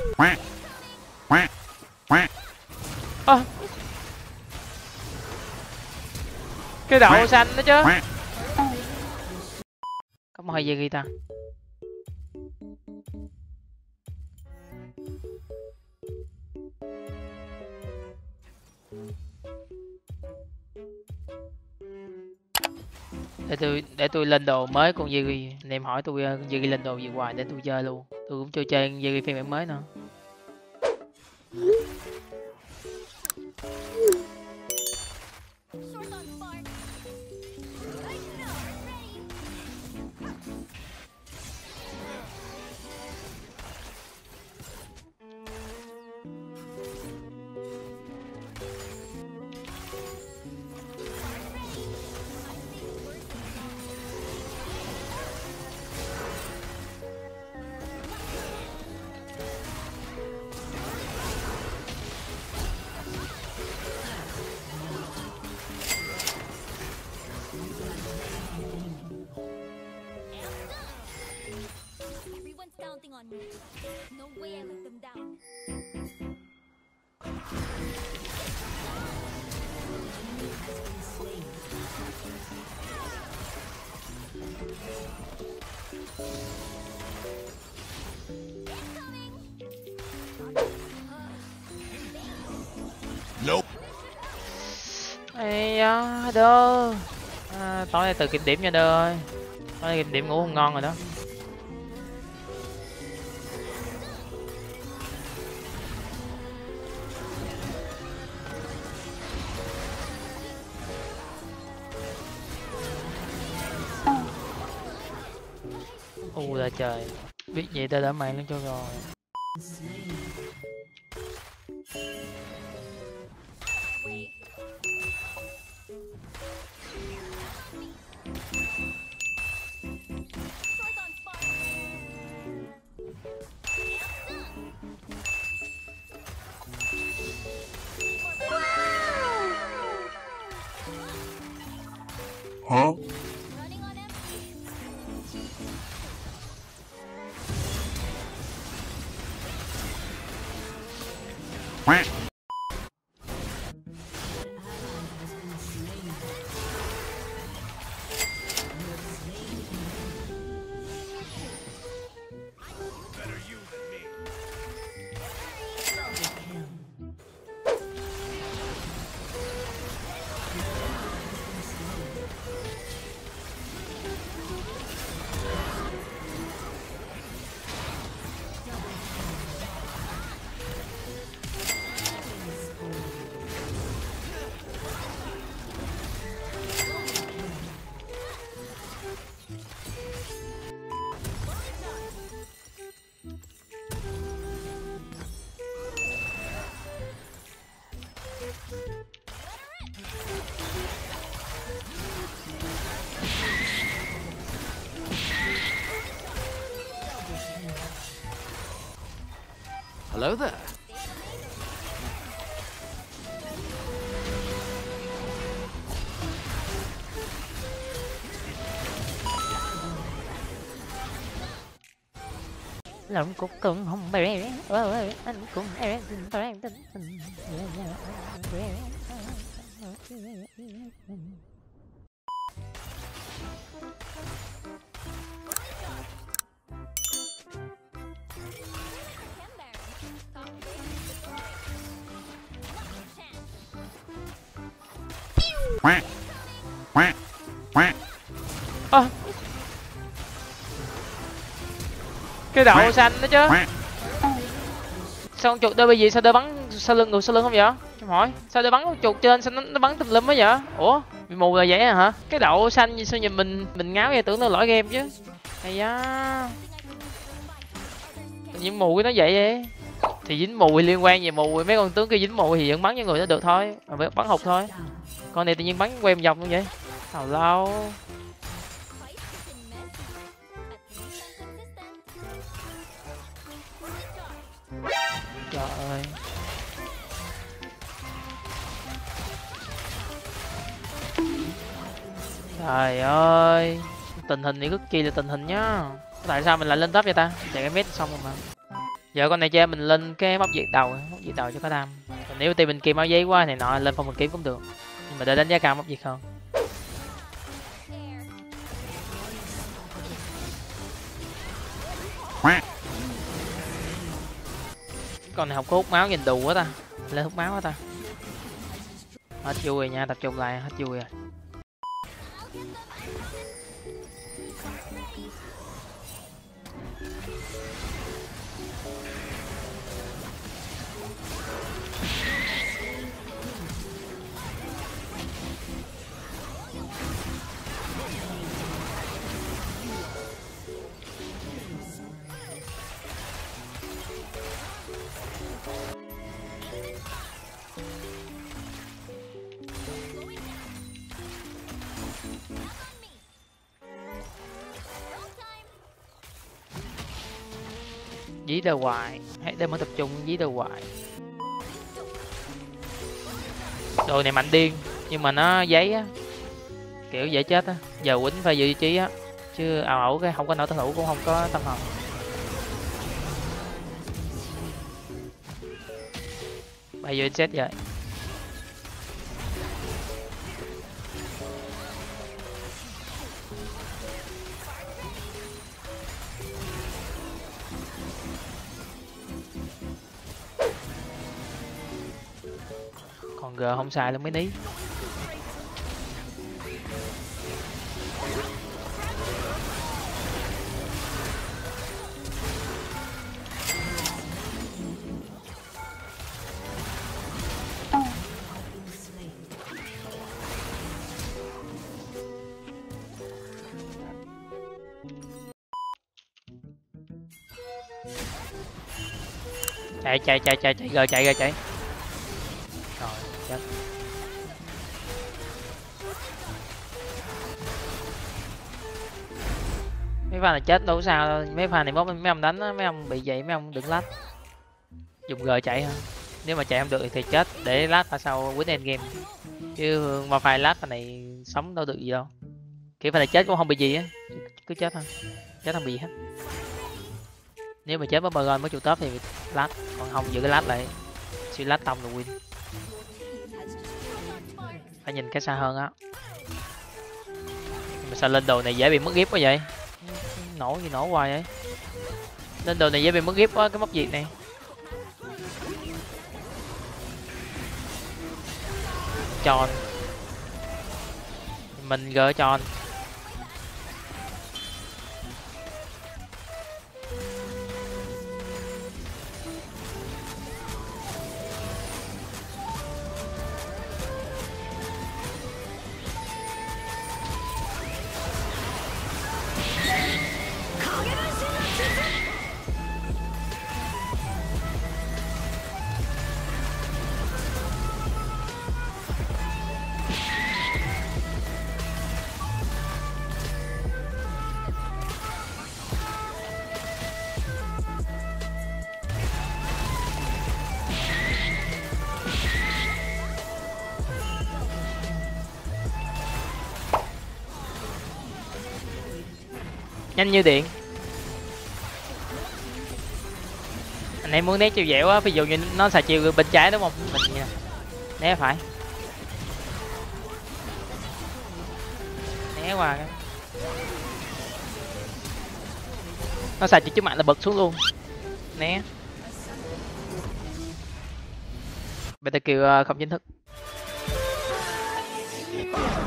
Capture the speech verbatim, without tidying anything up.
À, cái đậu xanh đó chứ. Có mời gì ta? Để tôi để tôi lên đồ mới con Yuri. Anh em hỏi tôi con Yuri lên đồ gì hoài để tôi chơi luôn. Tôi cũng chưa chơi Yuri phiên bản mới nữa. Ây da, đơ à, tối nay từ kiểm điểm nha đơ ơi. Tối nay kiểm điểm ngủ không ngon rồi đó. U là trời, biết vậy ta đã mang lên cho rồi. Hả? Hello there. Lòng cũng cũng không bé, anh cũng em. À, cái đậu xanh đó chứ. Sao con chuột đơ bị gì? Sao đơ bắn sau lưng ngược sau lưng không vậy? Em hỏi sao đơ bắn con chuột trên sao nó, nó bắn tùm lum á vậy? Ủa bị mù là vậy hả? Cái đậu xanh gì sao nhìn mình mình ngáo vậy, tưởng nó lỗi game chứ. Hay da, những mù cái nó vậy vậy thì dính mùi liên quan gì mùi, mấy con tướng kia dính mùi thì vẫn bắn cho người nó được thôi, mà bắn hụt thôi. Con này tự nhiên bắn quen vòng như vậy nào lâu. Trời ơi, trời ơi, tình hình này cực kỳ là tình hình nhá. Tại sao mình lại lên top vậy ta? Chạy cái mét xong rồi mà. Giờ con này chơi mình lên cái móc diệt đầu, móc diệt đầu cho có đam. Còn nếu team mình kiếm áo giấy quá thì nọ lên phong mình kiếm cũng được. Nhưng mà để đánh giá cao móc diệt hơn. Con này không có hút máu nhìn đù quá ta. Lên hút máu quá ta. Hết vui rồi nha, tập trung lại, hết vui rồi. Dí đầu hoài, hãy để mới tập trung dí đầu hoài. Đồ này mạnh điên, nhưng mà nó giấy á, kiểu dễ chết á. Giờ quýnh phải giữ ý chí á, chứ ảo ẩu cái không có nổi tân thủ cũng không có tâm hồn. Bây giờ set vậy. Còn G không xài luôn mấy ní. Chạy chạy chạy chạy chạy rồi chạy rồi chạy. Rồi chết. Mấy pha này chết đâu sao đâu. Mấy pha này bóp mấy ông đánh á, mấy ông bị vậy mấy ông đừng lách. Dùng G chạy hả? Nếu mà chạy không được thì chết để lát pha sau win end game. Chứ mà phải lát pha này sống đâu được gì đâu. Kiểu pha này chết cũng không bị gì á, cứ chết thôi. Chết không bị gì hết. Nếu mà chết với Baron mới trụ top thì lát, còn không giữ cái lát lại. Suy lát tông là win. Phải nhìn cái xa hơn á. Mà sao lên đồ này dễ bị mất ghép quá vậy? Nổ gì nổ hoài vậy? Lên đồ này dễ bị mất ghép quá cái móc diệt này. Tròn. Mình gỡ tròn. Nhanh như điện. Anh em muốn né chiều dẻo á, ví dụ như nó xài chiều bên trái đúng không? Mình nha. Né phải. Né qua cái. Nó xài chiều trước mặt là bật xuống luôn. Né. Beta kill không chính thức.